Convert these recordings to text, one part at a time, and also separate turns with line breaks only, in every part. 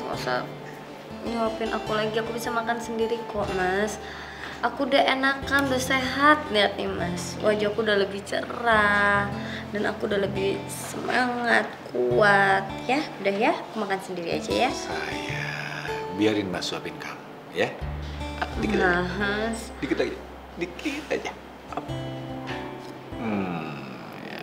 nggak usah nyuapin aku lagi, aku bisa makan sendiri kok Mas. Aku udah enakan, udah sehat, lihat nih Mas, wajahku udah lebih cerah dan aku udah lebih semangat, kuat ya. Udah ya, aku makan sendiri aja ya.
Sayang, biarin Mas suapin kamu ya. Dikit aja, dikit aja, dikit aja. Ya.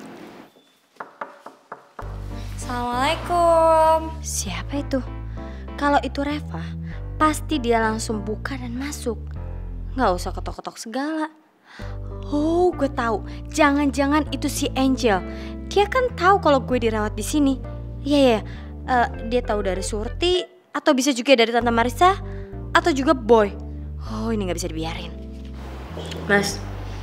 Assalamualaikum. Siapa itu? Kalau itu Reva, pasti dia langsung buka dan masuk. Nggak usah ketok-ketok segala. Oh, gue tahu. Jangan-jangan itu si Angel. Dia kan tahu kalau gue dirawat di sini. Iya, dia tahu dari Surti, atau bisa juga dari Tante Marissa, atau juga Boy. Oh, ini nggak bisa dibiarin. Mas,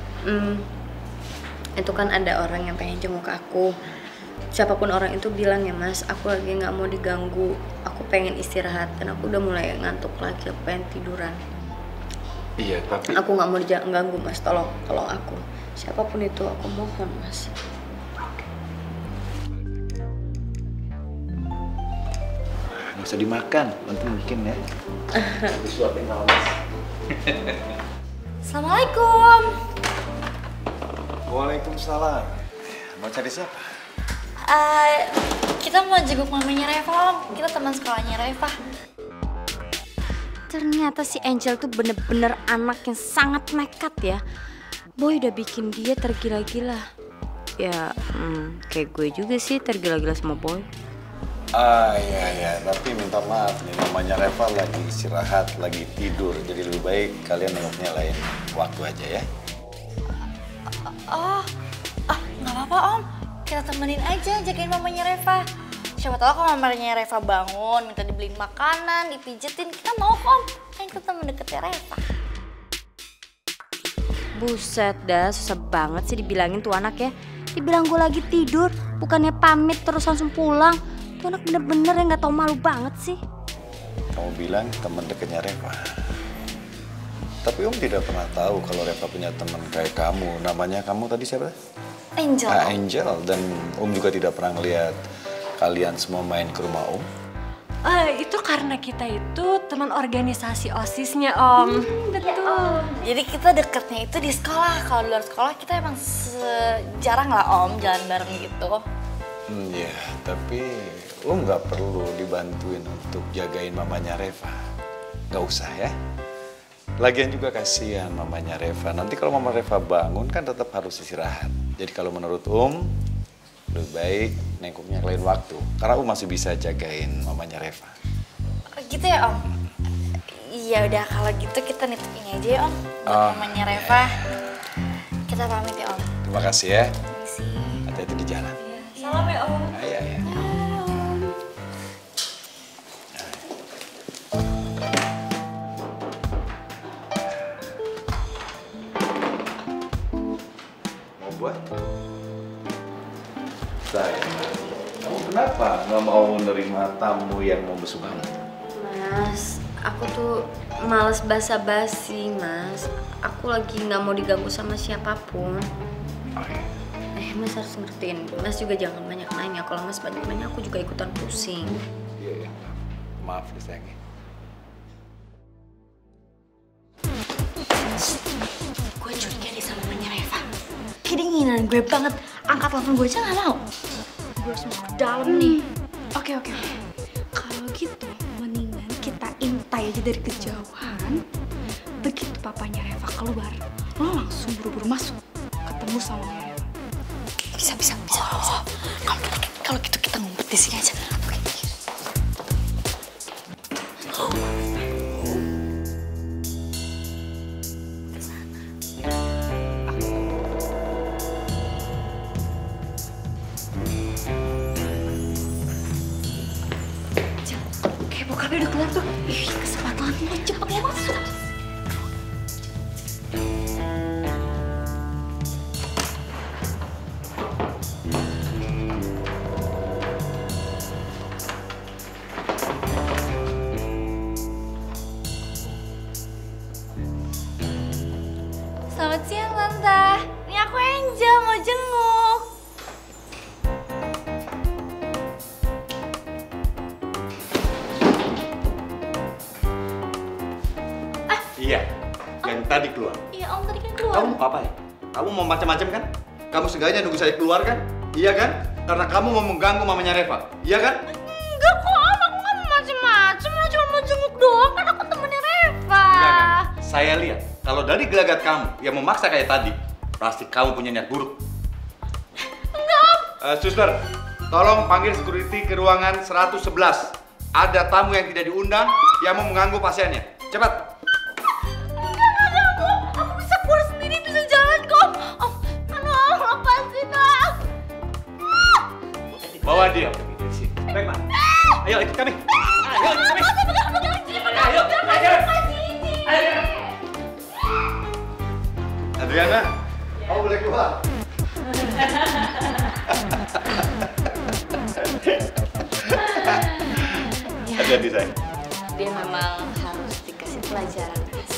itu kan ada orang yang pengen jenguk aku. Siapapun orang itu bilang ya Mas, aku lagi nggak mau diganggu. Aku pengen istirahat dan aku udah mulai ngantuk lagi. Aku pengen tiduran.
Iya, tapi
aku nggak mau diganggu Mas. Tolong aku. Siapapun itu, aku mohon Mas.
nggak usah dimakan, nanti mungkin ya. Disuapin sama Mas.
Assalamualaikum.
Waalaikumsalam. Mau cari siapa?
Kita mau jenguk mamanya Reva, Om. Kita teman sekolahnya Reva.
Ternyata si Angel tuh bener-bener anak yang sangat nekat ya. Boy udah bikin dia tergila-gila. Ya, kayak gue juga sih tergila-gila sama Boy.
Iya, tapi minta maaf nih, mamanya Reva lagi istirahat, lagi tidur. Jadi lebih baik kalian nengoknya lain waktu aja ya.
Nggak apa-apa Om. Kita temenin aja, jagain mamanya Reva. Siapa tahu kalau mamanya Reva bangun, minta dibeliin makanan, dipijetin, kita mau kok Om. Kan kita temen deketnya Reva.
Buset dah, susah banget sih dibilangin tuh anak ya. Dibilang gue lagi tidur, bukannya pamit terus langsung pulang. Tuh anak bener-bener yang gak tau malu banget sih.
Kamu bilang teman dekatnya Reva. Tapi Om tidak pernah tahu kalau Reva punya teman kayak kamu. Namanya kamu tadi siapa?
Angel.
Angel. Dan Om juga tidak pernah ngeliat kalian semua main ke rumah Om.
Itu karena kita itu teman organisasi OSISnya Om. Betul.
Jadi kita deketnya itu di sekolah. Kalau di luar sekolah kita emang jarang lah Om jalan bareng gitu.
Iya, tapi Om nggak perlu dibantuin untuk jagain mamanya Reva. Nggak usah ya. Lagian juga kasihan mamanya Reva. Nanti kalau mama Reva bangun kan tetap harus istirahat. Jadi kalau menurut Om, lebih baik nengoknya lain waktu. Karena Om masih bisa jagain mamanya Reva.
Gitu ya Om? Iya udah kalau gitu kita nitip ini aja ya Om. Buat mamanya Reva. Kita pamit ya Om.
Terima kasih ya.
Permisi.
Hati-hati di jalan.
Salam ya Om.
Iya. Mau buat? Sayang, kamu kenapa nggak mau nerima tamu yang mau besuk kamu?
Mas, aku tuh males basa-basi Mas. Aku lagi gak mau diganggu sama siapapun.
Oke.
Mas harus ngertiin, Mas juga jangan banyak nanya. Kalau Mas banyak nanya aku juga ikutan pusing.
Iya. Maaf ya sayang.
Gue curiga deh sama mamanya Reva. Kedinginan gue banget. Angkat telepon gue aja gak mau. Gue harus masuk ke dalam nih.
Oke. Kalau gitu, mendingan kita intai aja dari kejauhan. Begitu papanya Reva keluar, lo langsung buru-buru masuk, ketemu sama Reva.
Bisa. Kalau gitu kita ngumpet di sini aja. Oke.
Kayak bokapnya udah keluar tuh. Ih, kesempatan lo cepet masuk.
Selamat siang Tante. Ini aku Angel mau jenguk.
tadi keluar.
Iya om, tadi kan keluar.
Kamu mau apa ya? Kamu mau macam-macam kan? Kamu sengaja nunggu saya keluar kan? Iya kan? Karena kamu mau mengganggu mamanya Reva. Iya kan?
Enggak kok om, aku nggak mau macem-macem. Aku cuma mau jenguk doang, kan aku temennya Reva.
Enggak kan? Saya lihat kalau dari gelagat kamu yang memaksa kayak tadi, pasti kamu punya niat buruk.
Enggak om.
Suster, tolong panggil security ke ruangan 111. Ada tamu yang tidak diundang yang mau mengganggu pasiennya. Cepat.
Enggak ada om. Aku bisa keluar sendiri, bisa jalan kok. Om, aduh om, lepasin om.
Bawa dia pergi dari sini. Baik, Pak. Ayo ikut kami. Ayo ikut kami. Ayo, ayo. Ayo. Adriana, kamu boleh keluar. Hati-hati sayang.
Dia memang harus dikasih pelajaran, Mas.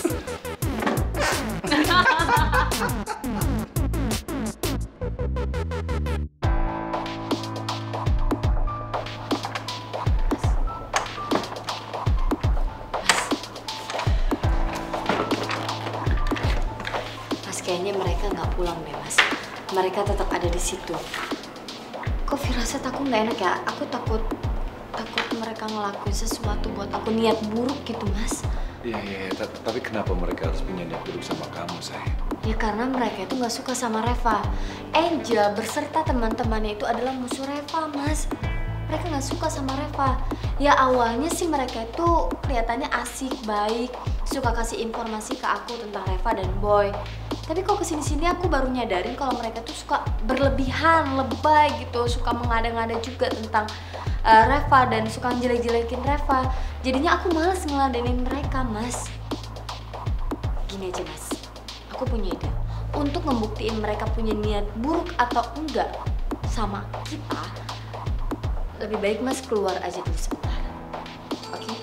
Mas, kayaknya mereka nggak pulang deh, Mas. Mereka tetap ada di situ. Kok firasat aku nggak enak ya? Aku takut mereka ngelakuin sesuatu buat aku niat buruk gitu, Mas.
Iya, tapi kenapa mereka harus punya niat buruk sama kamu, sayang?
Ya karena mereka itu nggak suka sama Reva. Angel berserta teman-temannya itu adalah musuh Reva, Mas. Mereka nggak suka sama Reva. Ya awalnya sih mereka itu kelihatannya asik, baik, suka kasih informasi ke aku tentang Reva dan Boy. Tapi kok kesini-sini aku baru nyadarin kalau mereka tuh suka berlebihan, lebay gitu, suka mengada-ngada juga tentang Reva dan suka jelek-jelekin Reva. Jadinya aku males ngeladenin mereka, Mas. Gini aja, Mas. Aku punya ide. Untuk ngebuktiin mereka punya niat buruk atau enggak sama kita, lebih baik Mas keluar aja dulu sebentar. Oke?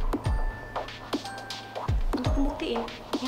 Untuk ngebuktiin, ya.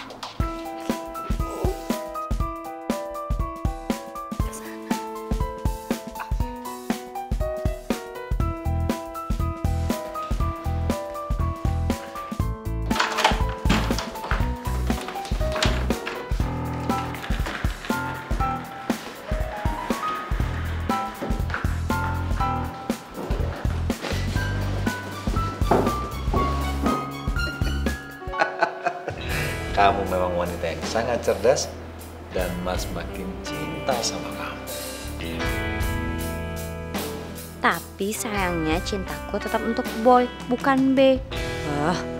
Kamu memang wanita yang sangat cerdas dan Mas makin cinta sama kamu.
Tapi sayangnya cintaku tetap untuk Boy, bukan B.